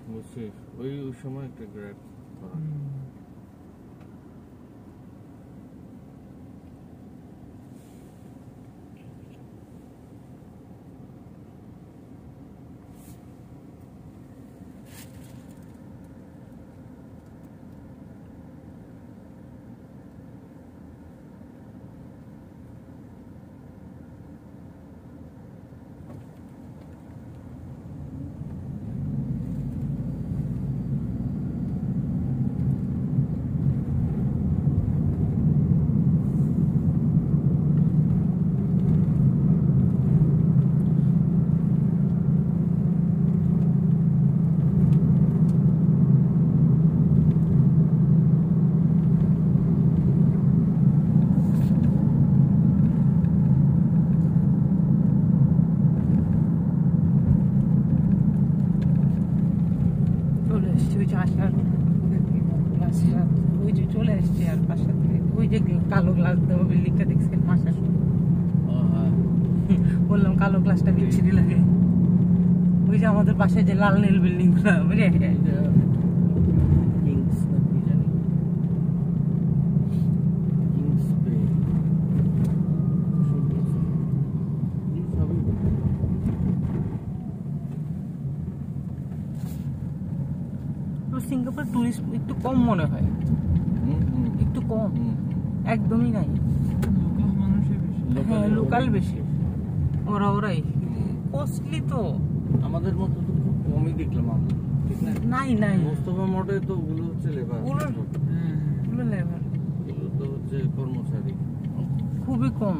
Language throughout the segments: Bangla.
বুঝছি, ওই সময় একটা গ্র্যাব করা। কালো গ্লাস দেবো বিল্ডিংটা দেখছেন পাশে বললাম কালো গ্লাসটা বিচ্ছিরি লাগে ওই যে আমাদের পাশে যে লাল নীল বিল্ডিং সিঙ্গাপুর টুরিস্ট একটু কম মনে হয়, একটু কম, একদমই নাই। হ্যাঁ লোকাল বেশি, ওরাই কস্টলি তো আমাদের মতো তো খুব কমই দেখলাম আমরা, ঠিক না? নাই মোস্তফা মোড়ে তো ওগুলো হচ্ছে লেবার, ওগুলো লেবার, ওগুলো তো হচ্ছে কর্মচারী, খুবই কম,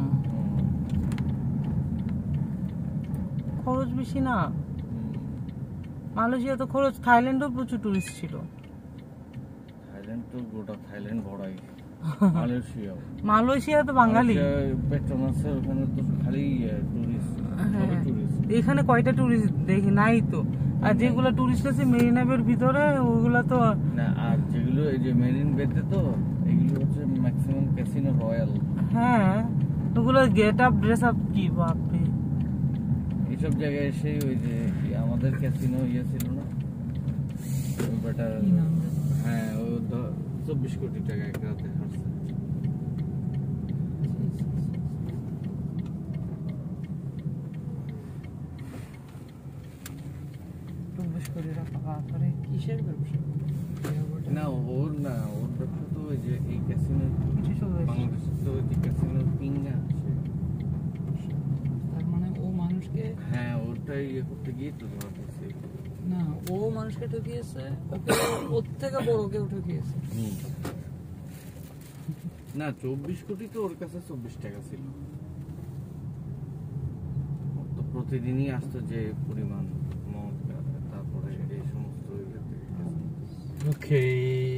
খরচ বেশি না। মালয়েশিয়া তো খরচ, থাইল্যান্ডও প্রচুর টুরিস্ট ছিল। থাইল্যান্ড তো গোটা থাইল্যান্ড ভরাই, মালয়েশিয়া তো বাঙালি, পেট্রোনাসে ওখানে তো খালি টুরিস্ট। এখানে কয়টা টুরিস্ট দেখি নাই তো, আর যেগুলো টুরিস্ট আছে মেরিনা বের ভিতরে ওগুলো তো না, আর যেগুলো এই যে মেরিন বেতে তো এগুলো হচ্ছে ম্যাক্সিমাম ক্যাসিনো রয়্যাল। হ্যাঁ ওগুলো গেট আপ ড্রেস আপ কি বাপরে, এইসব জায়গায় এসে ওই যে আমাদের ক্যাসিনো ছিল না বেটা, হ্যাঁ ও 24 কোটি টাকা এক রাতে হারছে। কিসের ব্যবসা? না ওর ব্যবসা তো ওই যে এই ক্যাসিনো, বাংলাদেশে তো ওই যে ক্যাসিনো কিং না, তার মানে ও মানুষকে, হ্যাঁ ওটাই করতে গিয়ে তো ধরা পড়ছে। না ও মানুষকে ঠকিয়েছে, ওকে ওর থেকে বড় কেউ ঠকিয়েছে। না 24 কোটি তো ওর কাছে 24 টাকা ছিল, তো প্রতিদিনই আসতো যে পরিমাণ মদ, তারপরে এই সমস্ত। ওকে